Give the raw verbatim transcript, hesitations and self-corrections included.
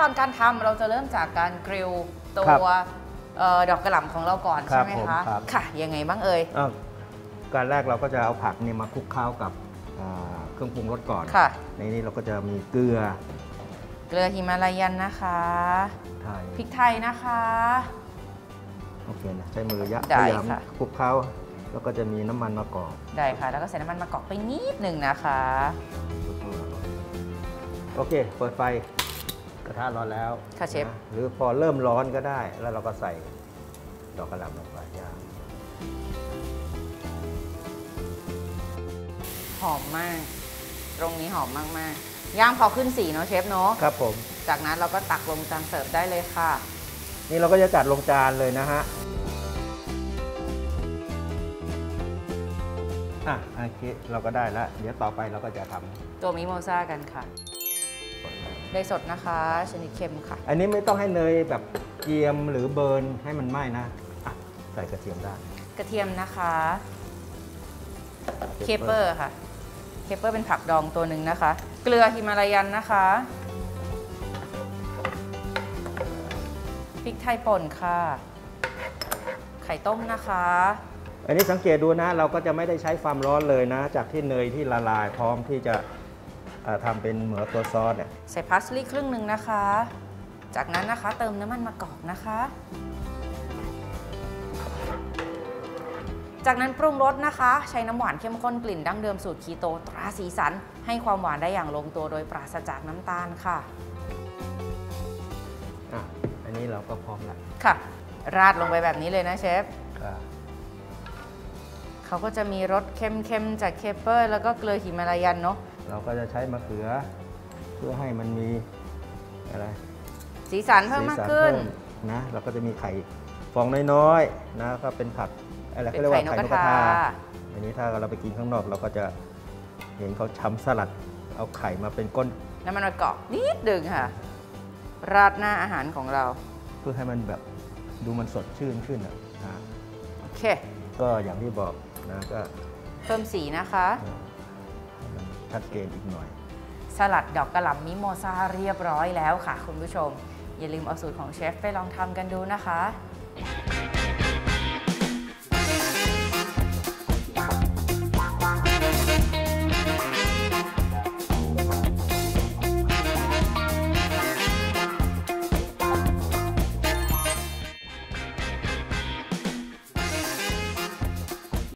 อนการทำเราจะเริ่มจากการกริลตัวดอกกระหล่ำของเราก่อนใช่ไหมคะค่ะยังไงบ้างเอ่ยการแรกเราก็จะเอาผักเนี่ยมาคลุกเคล้ากับเครื่องปรุงรสก่อนในนี้เราก็จะมีเกลือเกลือหิมาลายันนะคะพริกไทยนะคะโอเคนะใช้มือยะพยายามคลุกเคล้าแล้วก็จะมีน้ำมันมะกอกได้ค่ะแล้วก็ใส่น้ำมันมะกอกไปนิดหนึ่งนะคะโอเคเปิดไฟกระทะร้อนแล้วค่ะเชฟหรือพอเริ่มร้อนก็ได้แล้วเราก็ใส่ดอกกระหล่ำลงไปย่างหอมมากตรงนี้หอมมากๆย่างพอขึ้นสีเนาะเชฟเนาะครับผมจากนั้นเราก็ตักลงจานเสิร์ฟได้เลยค่ะนี่เราก็จะจัดลงจานเลยนะฮะอ่ะโอเคเราก็ได้แล้วเดี๋ยวต่อไปเราก็จะทำตัวมิโมซ่ากันค่ะเนยสดนะคะชนิดเค็มค่ะอันนี้ไม่ต้องให้เนยแบบเจียมหรือเบิร์นให้มันไหม้นะอ่ะใส่กระเทียมได้กระเทียมนะคะเคเปอร์ค่ะเคเปอร์เป็นผักดองตัวหนึ่งนะคะเกลือหิมาลายันนะคะพริกไทยป่นค่ะไข่ต้มนะคะอันนี้สังเกตดูนะเราก็จะไม่ได้ใช้ความร้อนเลยนะจากที่เนยที่ละลายพร้อมที่จะทำเป็นเหมือนตัวซอสเนี่ยใส่พาสลีย์ครึ่งหนึ่งนะคะจากนั้นนะคะเติมน้ำมันมะกอกนะคะจากนั้นปรุงรสนะคะใช้น้ำหวานเข้มข้นกลิ่นดั้งเดิมสูตรคีโตตราสีสันให้ความหวานได้อย่างลงตัวโดยปราศจากน้ำตาลค่ะอ่ะอันนี้เราก็พร้อมแล้วค่ะราดลงไปแบบนี้เลยนะเชฟเขาก็จะมีรสเค็มๆจากเคเปอร์แล้วก็เกลือหิมาลายันเนาะเราก็จะใช้มะเขือเพื่อให้มันมีอะไรสีสันเพิ่มมากขึ้นนะเราก็จะมีไข่ฟองน้อยๆนะก็เป็นผักอะไรเขาเรียกว่าไข่นกกระทาอันนี้ถ้าเราไปกินข้างนอกเราก็จะเห็นเขาทำสลัดเอาไข่มาเป็นก้นน้ำมันมะกอกนิดดึงค่ะราดหน้าอาหารของเราเพื่อให้มันแบบดูมันสดชื่นขึ้นอ่ะโอเคก็อย่างที่บอกนะก็เพิ่มสีนะคะชัดเจนอีกหน่อยสลัดดอกกระหล่ำมิโมซาเรียบร้อยแล้วค่ะคุณผู้ชมอย่าลืมเอาสูตรของเชฟไปลองทำกันดูนะคะ